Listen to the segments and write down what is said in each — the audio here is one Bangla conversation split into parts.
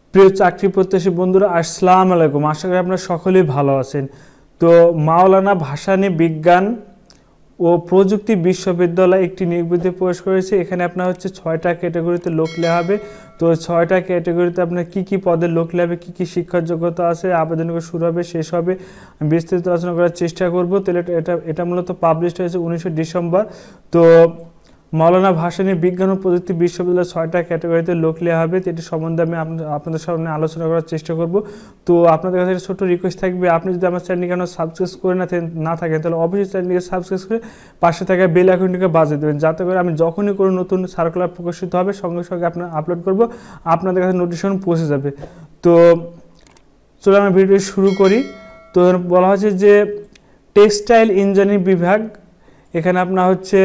প্রিয় চাকরি প্রত্যাশী বন্ধুরা, আসসালামু আলাইকুম। আশা করি আপনারা সকলেই ভালো আছেন। তো মাওলানা ভাসানী বিজ্ঞান ও প্রযুক্তি বিশ্ববিদ্যালয় একটি নিয়োগ বিজ্ঞপ্তি প্রকাশ করেছে। এখানে আপনার হচ্ছে 6টা ক্যাটাগরিতে লোক নেওয়া হবে। তো 6টা ক্যাটাগরিতে আপনার কি কি পদের লোক নেওয়া হবে, কী কী শিক্ষার যোগ্যতা আছে, আবেদন করে শুরু হবে শেষ হবে, আমি বিস্তারিত আলোচনা করার চেষ্টা করব। তাহলে এটা মূলত পাবলিশ হয়েছে 19 ডিসেম্বর। তো মাওলানা ভাসানী বিজ্ঞান ও প্রযুক্তি বিশ্ববিদ্যালয়ের 6টা ক্যাটাগরিতে লোক নেওয়া হবে। এটি সম্বন্ধে আমি আপনাদের সামনে আলোচনা করার চেষ্টা করব। তো আপনাদের কাছে ছোট্ট রিকোয়েস্ট থাকবে, আপনি যদি আমার চ্যানেলকে সাবস্ক্রাইব করে না থাকেন তাহলে অবশ্যই চ্যানেলটিকে সাবস্ক্রাইব করে পাশে থাকা বেল আইকনটিকে বাজিয়ে দেবেন, যাতে করে আমি যখনই কোনো নতুন সার্কুলার প্রকাশিত হবে সঙ্গে সঙ্গে আপনার আপলোড করব, আপনাদের কাছে নোটিফিকেশন পৌঁছে যাবে। তো চলো আমরা ভিডিও শুরু করি। তো বলা হচ্ছে যে টেক্সটাইল ইঞ্জিনিয়ারিং বিভাগ, এখানে আপনার হচ্ছে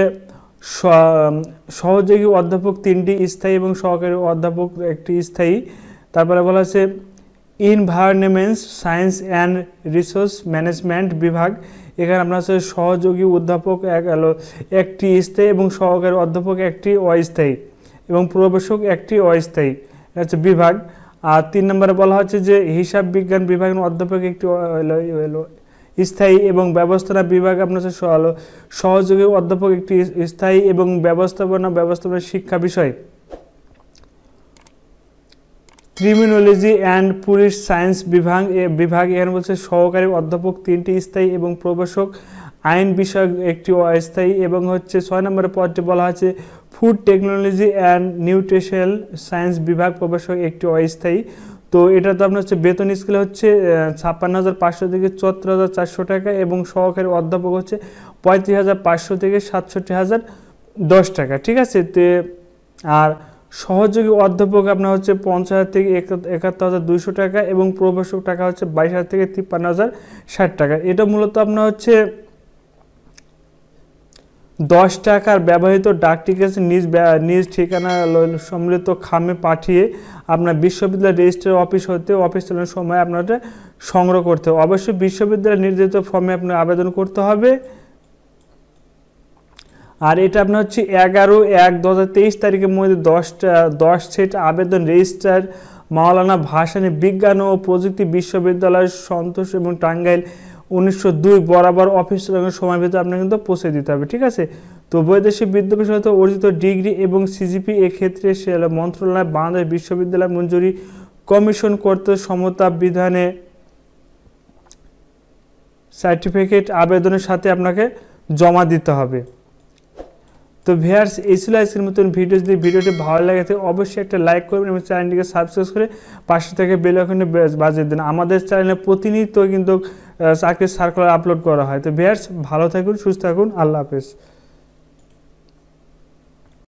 সহযোগী অধ্যাপক 3টি স্থায়ী এবং সহকারী অধ্যাপক 1টি স্থায়ী। তারপরে বলা হচ্ছে environment science and resource management বিভাগ, এখানে আপনার হচ্ছে সহযোগী অধ্যাপক 1টি স্থায়ী এবং সহকারী অধ্যাপক 1টি অস্থায়ী এবং প্রবেশক 1টি অস্থায়ী, এটা হচ্ছে বিভাগ। আর 3 নম্বরে বলা হচ্ছে যে হিসাব বিজ্ঞান বিভাগের অধ্যাপক 1টি স্থায়ী এবং ব্যবস্থাপনা বিভাগ আপনার সহযোগী অধ্যাপক 1টি স্থায়ী এবং ব্যবস্থাপনা শিক্ষা বিষয়। ক্রিমিনোলজি অ্যান্ড পুলিশ সায়েন্স বিভাগ এখানে বলছে সহকারী অধ্যাপক 3টি স্থায়ী এবং প্রবেশক আইন বিষয়ক 1টি অস্থায়ী এবং হচ্ছে 6 নম্বরের পদটি বলা হচ্ছে food technology and nutritional science বিভাগ, প্রবেশক 1টি অস্থায়ী। তো এটা তো আপনার হচ্ছে বেতন স্কেল হচ্ছে 56,500 থেকে 74,400 টাকা এবং সহকারী অধ্যাপক হচ্ছে 35,500 থেকে 67,010 টাকা, ঠিক আছে। আর সহযোগী অধ্যাপক আপনার হচ্ছে 50,000 থেকে 71,200 টাকা এবং প্রবেশক টাকা হচ্ছে 22,000 থেকে 53,060 টাকা। এটা মূলত আপনার হচ্ছে 10 টাকার ব্যবহৃত ডাক টিকিট নিজ ঠিকানা সম্মিলিত খামে পাঠিয়ে আপনার বিশ্ববিদ্যালয় রেজিস্ট্রার অফিস হতে অফিস চালানোর সময় আপনারা সংগ্রহ করতে হবে। অবশ্যই বিশ্ববিদ্যালয়ের নির্ধারিত ফর্মে আপনার আবেদন করতে হবে। আর এটা আপনার হচ্ছে 11/1/2023 তারিখের মধ্যে 10 সেট আবেদন রেজিস্ট্রার মাওলানা ভাসানী বিজ্ঞান ও প্রযুক্তি বিশ্ববিদ্যালয় সন্তোষ এবং টাঙ্গাইল 1902 বরাবর অফিস চালানোর সময় ভিতরে আপনার কিন্তু পৌঁছে দিতে হবে, ঠিক আছে। তো বৈদেশিক বিদ্যাপীঠ হতে অর্জিত ডিগ্রি এবং সিজিপি এক্ষেত্রে মন্ত্রণালয় বাংলাদেশ বিশ্ববিদ্যালয় মঞ্জুরি কমিশন করতে সমতা বিধানে সার্টিফিকেট আবেদনের সাথে আপনাকে জমা দিতে হবে। তো ভিউয়ার্স, এই ছিল আজকের মতন ভিডিও। যদি ভিডিওটি ভালো লাগে থাকে অবশ্যই একটা লাইক করবেন এবং চ্যানেলটিকে সাবস্ক্রাইব করে পাশে থেকে বেল আইকনে বাজিয়ে দেন। আমাদের চ্যানেলে প্রতিনিয়ত কিন্তু চাকরির সার্কুলার আপলোড করা হয়। তো ভিউয়ার্স, ভালো থাকুন, সুস্থ থাকুন, আল্লাহ হাফেজ।